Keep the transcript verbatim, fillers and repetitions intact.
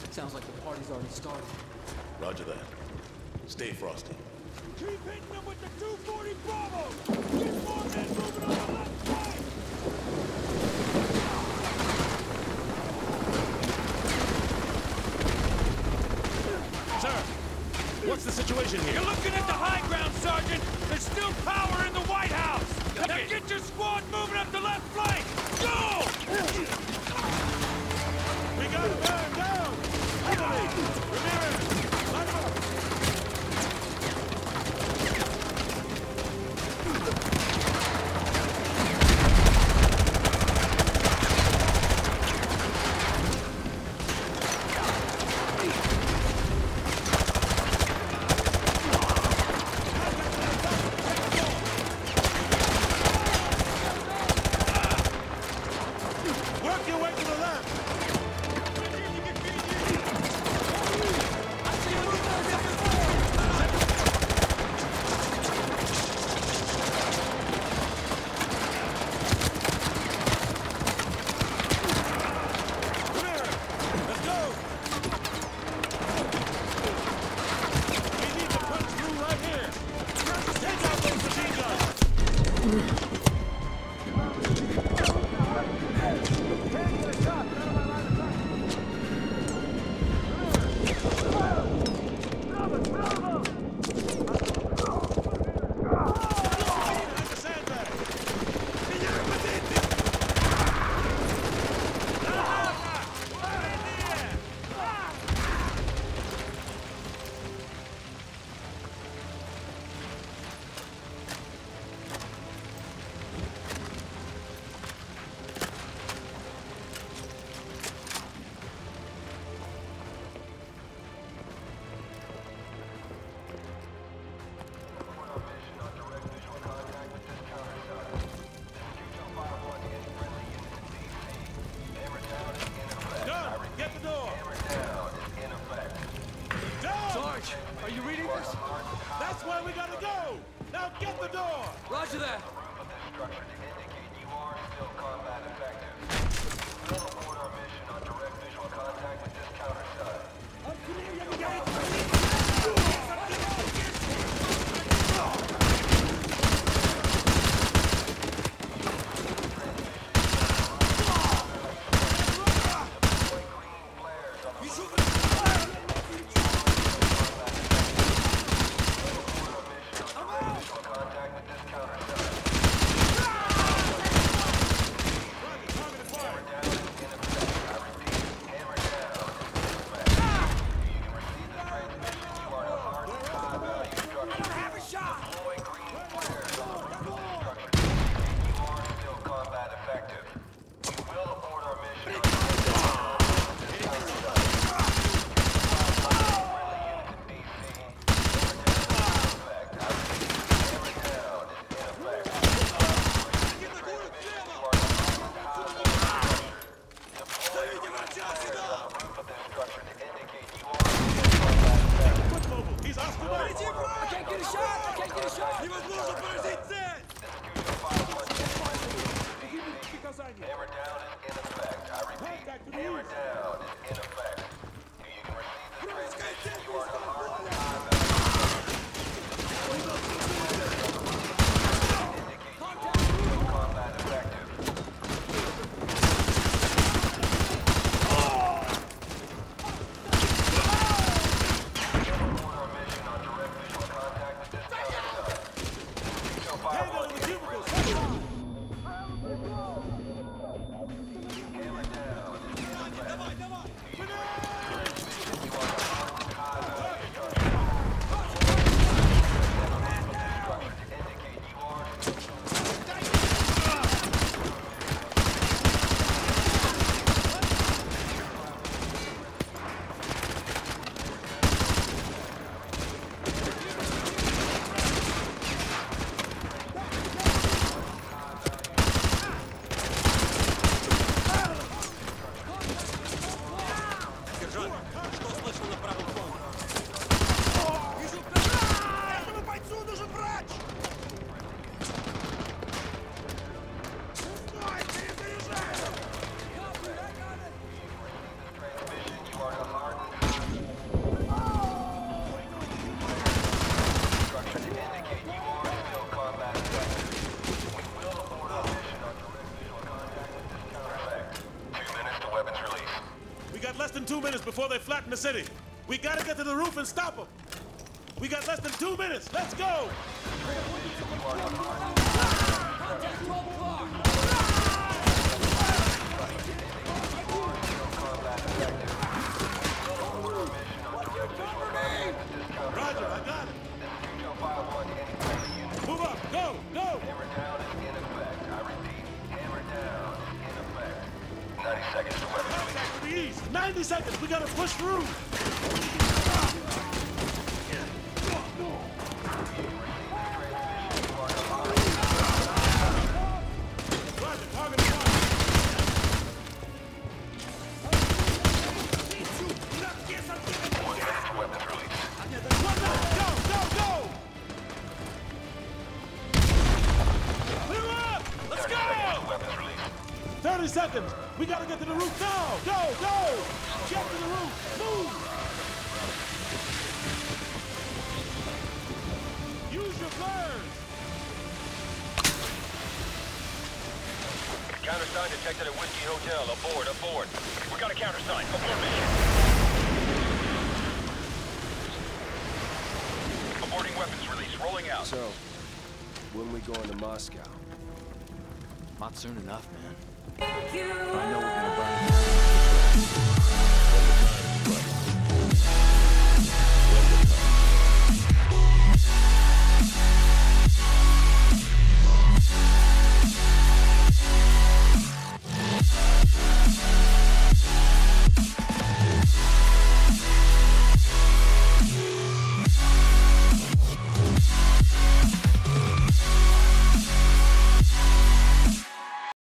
Sounds like the party's already started. Roger that. Stay frosty. Keep hitting them with the two forty Bravo! Get more men moving on the left flank! Sir, what's the situation here? You're looking at the high ground, Sergeant! There's still power in the White House! Now get your squad moving up the left flank! Go! We got a man down! Heavily! Ramirez! Line him up! Work your way to the left! Get the door! Sarge, are you reading this? That's where we gotta go! Now get the door! Roger that. Hammer down is in effect. I repeat, hammer down is in effect. You can receive the transmission. You are to hard time. Indicate combat effective. Report our mission on direct visual contact with this counter. So fire one is really. Hammer down is in effect. got less than two minutes before they flatten the city. We gotta get to the roof and stop them. We got less than two minutes. Let's go! Contact twelve o'clock! Roger, I got it. Move up, go, go! Hammer down is in effect. I repeat, hammer down is in effect. ninety seconds to weapons release. Contact to the east. ninety seconds. We gotta push through. Roger, target one. Weapons release. One up, go, go, go! Clear up! Let's go! Weapons release. thirty seconds. We gotta get to the roof now. Go, go! Get to the roof. Move! Use your birds. Countersign detected at Whiskey Hotel. Aboard, aboard. We got a countersign. Abort mission. Aborting weapons release. Rolling out. So, when we going to Moscow? Not soon enough, man. Thank you. I know we're gonna burn.